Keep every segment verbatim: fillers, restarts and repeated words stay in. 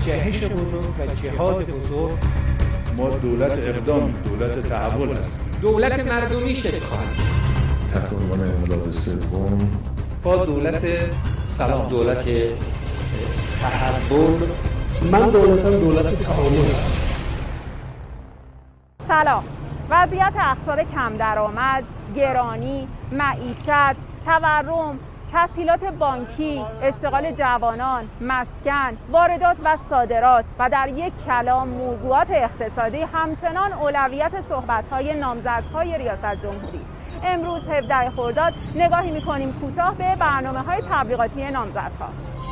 جهش بزرگ و جهاد بزرگ. ما دولت اقدام، دولت تحول هستیم. دولت مردمی شکل خواهد تحت عنوان انقلاب سوم با دولت سلام، دولت تحول. من دولتم دولت تعامل. سلام. وضعیت اقشار کم درآمد، گرانی، معیشت، تورم، تسهیلات بانکی، اشتغال جوانان، مسکن، واردات و صادرات و در یک کلام موضوعات اقتصادی همچنان اولویت صحبت‌های نامزدهای ریاست جمهوری. امروز هفدهم خرداد نگاهی می‌کنیم کوتاه به برنامه‌های تبلیغاتی نامزدها.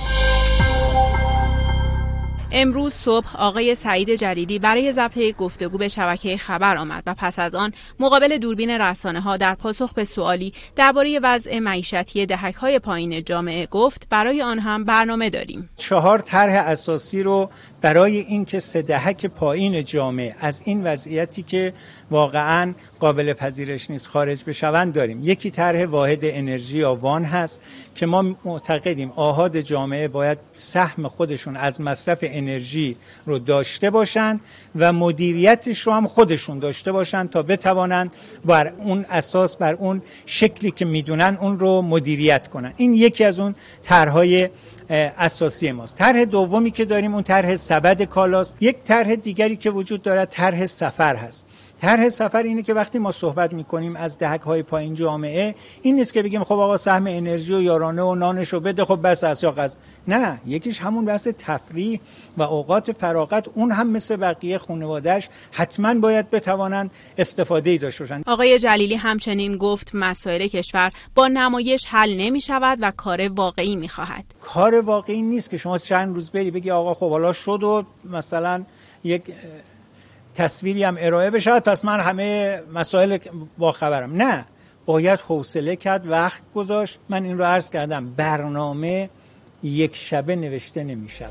امروز صبح آقای سعید جلیلی برای ضبط یک گفتگو به شبکه خبر آمد و پس از آن مقابل دوربین رسانه‌ها در پاسخ به سوالی درباره وضع معیشتی دهک‌های پایین جامعه گفت برای آن هم برنامه داریم. چهار طرح اساسی رو برای اینکه سه دهک پایین جامعه از این وضعیتی که واقعاً قابل پذیرش نیست خارج بشوند داریم. یکی طرح واحد انرژی یا وان هست که ما معتقدیم آحاد جامعه باید سهم خودشون از مصرف انرژی رو داشته باشند و مدیریتش رو هم خودشون داشته باشند تا بتوانند بر اون اساس، بر اون شکلی که میدونن اون رو مدیریت کنن. این یکی از اون طرح‌های اساسی ماست. طرح دومی که داریم اون طرح سبد کالاست. یک طرح دیگری که وجود دارد طرح سفر هست. طرح سفر اینه که وقتی ما صحبت میکنیم از دهک‌های پایین جامعه، این نیست که بگیم خب آقا سهم انرژی و یارانه و نانش رو بده خب بس است یا غذا. نه، یکیش همون بحث تفریح و اوقات فراغت، اون هم مثل بقیه خانواده‌اش حتما باید بتوانند استفاده‌ای داشته باشن. آقای جلیلی همچنین گفت مسائل کشور با نمایش حل نمی‌شود و کار واقعی می‌خواهد. کار واقعی نیست که شما چند روز بری بگی آقا خب حالا شد و مثلا یک تصویری هم ارائه بشه پس من همه مسائل با خبرم. نه، باید حوصله کرد، وقت گذاشت. من این رو عرض کردم، برنامه یک شبه نوشته نمی شود.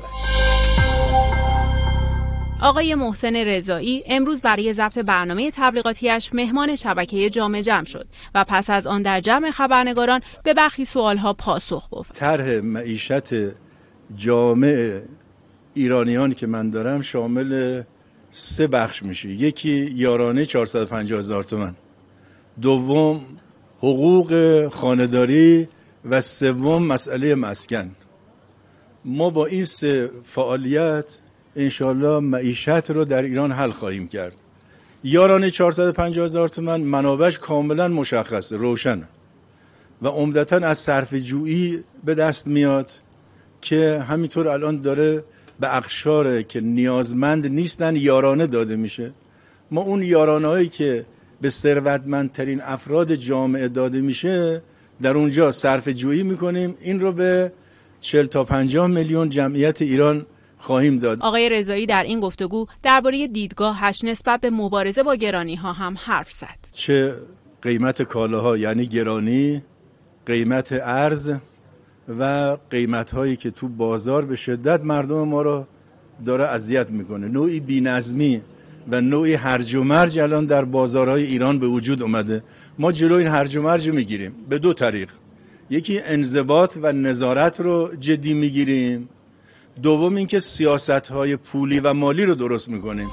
آقای محسن رضایی امروز برای ضبط برنامه تبلیغاتیش مهمان شبکه جامع جمع شد و پس از آن در جمع خبرنگاران به برخی سوالها پاسخ گفت. طرح معیشت جامع ایرانیان که من دارم شامل سه بخش میشه. یکی یارانه چهارصد و پنجاه هزار تومان، دوم حقوق خانه‌داری و سوم مسئله مسکن. ما با این سه فعالیت انشالله معیشت رو در ایران حل خواهیم کرد. یارانه چهارصد و پنجاه هزار تومان منابعش کاملا مشخصه، روشن و عمدتاً از صرفه جویی به دست میاد که همینطور الان داره به اقشار که نیازمند نیستن یارانه داده میشه. ما اون یارانه هایی که به ثروتمندترین افراد جامعه داده میشه در اونجا صرفه جویی میکنیم. این رو به چهل تا پنجاه میلیون جمعیت ایران خواهیم داد. آقای رضایی در این گفتگو درباره دیدگاهش نسبت به مبارزه با گرانی ها هم حرف زد. چه قیمت کالاها یعنی گرانی، قیمت ارز و قیمت هایی که تو بازار به شدت مردم ما رو داره اذیت میکنه. نوعی بی‌نظمی و نوعی هرج و مرج الان در بازارهای ایران به وجود اومده. ما جلوی این هرج و مرج میگیریم به دو طریق. یکی انضباط و نظارت رو جدی میگیریم، دوم اینکه سیاست‌های پولی و مالی رو درست میکنیم.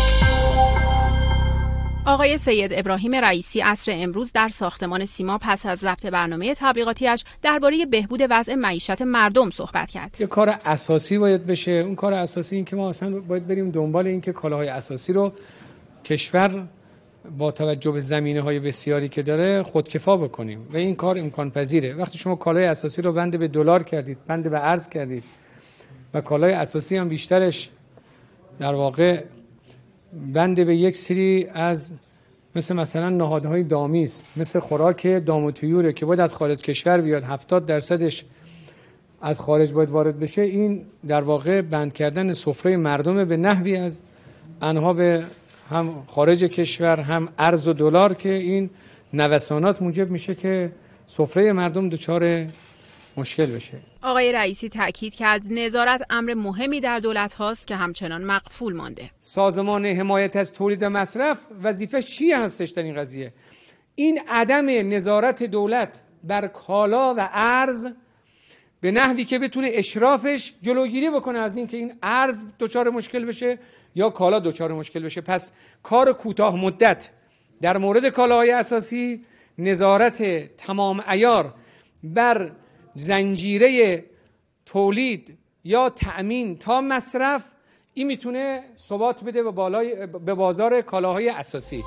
آقای سید ابراهیم رئیسی عصر امروز در ساختمان سیما پس از ضبط برنامه تبلیغاتیش درباره بهبود وضع معیشت مردم صحبت کرد. یه کار اساسی باید بشه. اون کار اساسی این که ما اصلا باید بریم دنبال این که کالاهای اساسی رو کشور با توجه به زمینه‌های بسیاری که داره خودکفا بکنیم و این کار امکان پذیره. وقتی شما کالای اساسی رو بند به دلار کردید، بند به ارز کردید و کالای اساسی هم بیشترش در واقع بند به یک سری از مثل مثلا نهادهای دامی است، مثل خوراک دام و طیوره که باید از خارج کشور بیاد، هفتاد درصدش از خارج باید وارد بشه. این در واقع بند کردن سفره مردم به نحوی از انها به هم خارج کشور هم ارز و دلار که این نوسانات موجب میشه که سفره مردم دچار مشکل بشه. آقای رئیسی تاکید کرد نظارت امر مهمی در دولت هاست که همچنان مغفول مانده. سازمان حمایت از تولید و مصرف وظیفه چی هستش در این قضیه؟ این عدم نظارت دولت بر کالا و ارز به نحوی که بتونه اشرافش جلوگیری بکنه از این که این ارز دچار مشکل بشه یا کالا دچار مشکل بشه. پس کار کوتاه مدت در مورد کالاهای اساسی، نظارت تمام عیار بر زنجیره تولید یا تأمین تا مصرف، این میتونه ثبات بده به بالای به بازار کالاهای اساسی.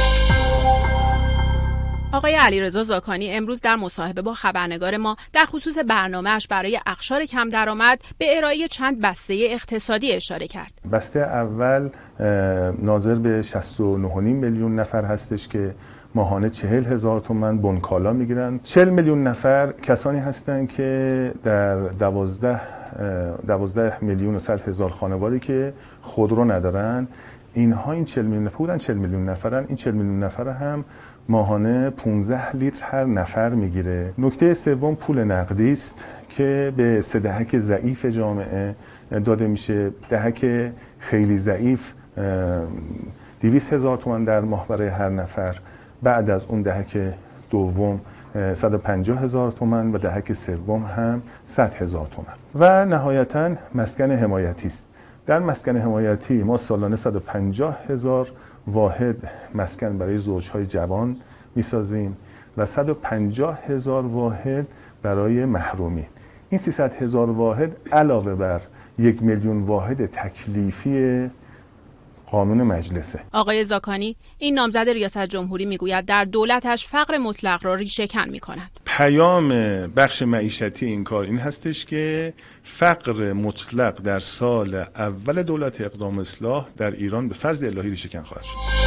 آقای علیرضا زاکانی امروز در مصاحبه با خبرنگار ما در خصوص برنامه‌اش برای اقشار کم درآمد به ارائه چند بسته اقتصادی اشاره کرد. بسته اول ناظر به شصت و نه و نیم میلیون نفر هستش که ماهانه چهل هزار تومان بنکالا میگیرن. چهل میلیون نفر کسانی هستند که در دوازده دوازده میلیون و صد هزار خانواده‌ای که خودرو ندارن. اینها این چهل میلیون نفر بودن، چهل میلیون نفرن. این چهل میلیون نفر هم ماهانه پانزده لیتر هر نفر میگیره. نکته سوم پول نقدی است که به سه دهک ضعیف جامعه داده میشه. دهک خیلی ضعیف دویست هزار تومان در ماه برای هر نفر، بعد از اون دهک دوم صد و پنجاه هزار تومان و دهک سوم هم صد هزار تومان. و نهایتاً مسکن حمایتی است. در مسکن حمایتی ما سالانه صد و پنجاه هزار واحد مسکن برای زوجهای جوان میسازیم و صد و پنجاه هزار واحد برای محرومین. این سیصد هزار واحد علاوه بر یک میلیون واحد تکلیفی قانون مجلسه. آقای زاکانی این نامزد ریاست جمهوری میگوید در دولتش فقر مطلق را ریشه‌کن می‌کند. پیام بخش معیشتی این کار این هستش که فقر مطلق در سال اول دولت اقدام اصلاح در ایران به فضل الهی ریشه‌کن خواهد شد.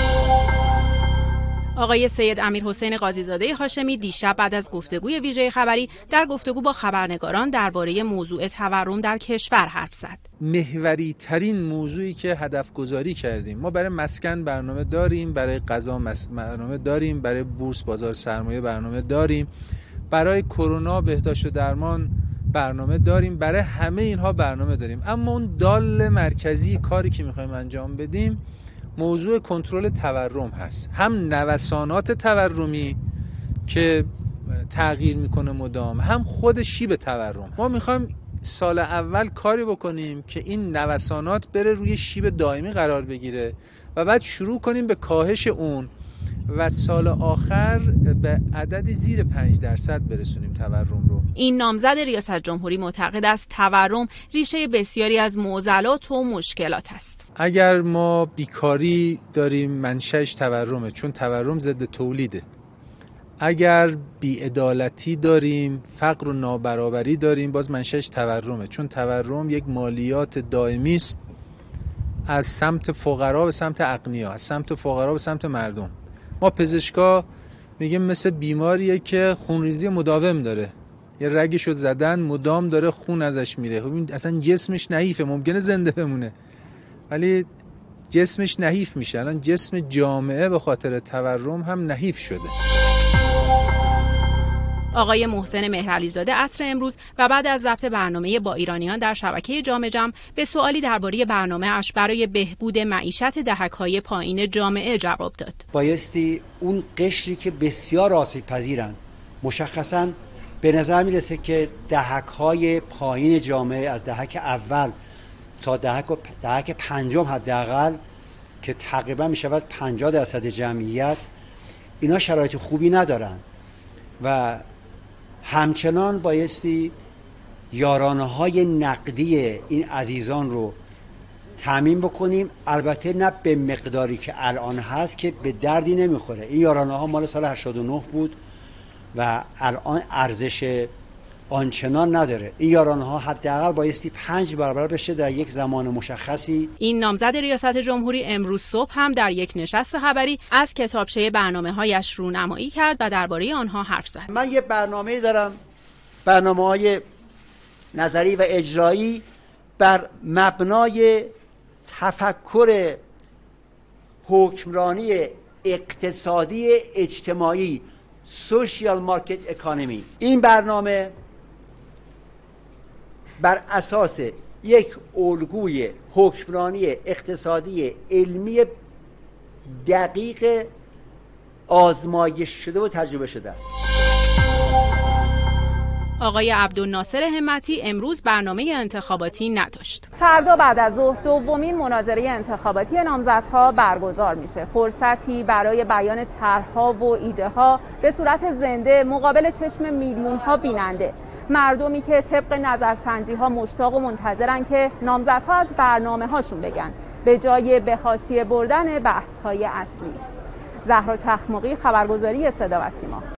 آقای سید امیرحسین قاضیزاده هاشمی دیشب بعد از گفتگوی ویژه خبری در گفتگو با خبرنگاران درباره موضوع تورم در کشور حرف زد. محوری ترین موضوعی که هدف گذاری کردیم، ما برای مسکن برنامه داریم، برای غذا برنامه داریم، برای بورس بازار سرمایه برنامه داریم، برای کرونا بهداشت و درمان برنامه داریم، برای همه اینها برنامه داریم. اما اون دال مرکزی کاری که می‌خوایم انجام بدیم موضوع کنترل تورم هست. هم نوسانات تورمی که تغییر میکنه مدام، هم خود شیب تورم. ما میخوایم سال اول کاری بکنیم که این نوسانات بره روی شیب دائمی قرار بگیره و بعد شروع کنیم به کاهش اون و سال آخر به عددی زیر پنج درصد برسونیم تورم رو. این نامزد ریاست جمهوری معتقد است تورم ریشه بسیاری از معضلات و مشکلات است. اگر ما بیکاری داریم منشأش تورمه، چون تورم ضد تولیده. اگر بی‌عدالتی داریم، فقر و نابرابری داریم، باز منشأش تورمه، چون تورم یک مالیات دائمی است از سمت فقرا به سمت اغنیا، از سمت فقرا به سمت مردم. ما پزشکا میگیم مثل بیماریه که خونریزی مداوم داره، یه رگشو زدن مدام داره خون ازش میره. خب اصلا جسمش نحیفه، ممکنه زنده بمونه ولی جسمش نحیف میشه. الان جسم جامعه به خاطر تورم هم نحیف شده. آقای محسن مهرعلیزاده عصر امروز و بعد از ضبط برنامه با ایرانیان در شبکه جامع جمع به سوالی درباره برنامه اش برای بهبود معیشت دهک‌های پایین جامعه جواب داد. بایستی اون قشری که بسیار آسیب پذیرن، مشخصاً به نظر میرسه که دهک‌های پایین جامعه از دهک اول تا دهک دهک پنجم حداقل که تقریبا میشود پنجاه درصد جمعیت، اینا شرایط خوبی ندارن و همچنان بایستی یارانه‌های نقدی این عزیزان رو تامین بکنیم. البته نه به مقداری که الان هست که به دردی نمیخوره. این یارانه‌ها مال سال هشتاد و نه بود و الان ارزش آنچنان نداره. این یارانه‌ها حداقل بایستی پنج برابر بشه در یک زمان مشخصی. این نامزد ریاست جمهوری امروز صبح هم در یک نشست خبری از کتابچه برنامه‌هایش رونمایی کرد و درباره آنها حرف زد. من یه برنامه دارم، برنامه‌های نظری و اجرایی بر مبنای تفکر حکمرانی اقتصادی اجتماعی، سوشیال مارکت اکانومی. این برنامه بر اساس یک الگوی حکمرانی اقتصادی علمی دقیق آزمایش شده و تجربه شده است. آقای عبدالناصر همتی امروز برنامه انتخاباتی نداشت. فردا بعد از ظهر دومین مناظره انتخاباتی نامزدها برگزار میشه. فرصتی برای بیان طرح‌ها و ایده‌ها به صورت زنده مقابل چشم میلیون‌ها بیننده. مردمی که طبق نظرسنجی‌ها مشتاق و منتظرن که نامزدها از برنامه‌هاشون بگن، به جای به حاشیه بردن بحث‌های اصلی. زهرا چخماقی، خبرگزاری صدا و سیما.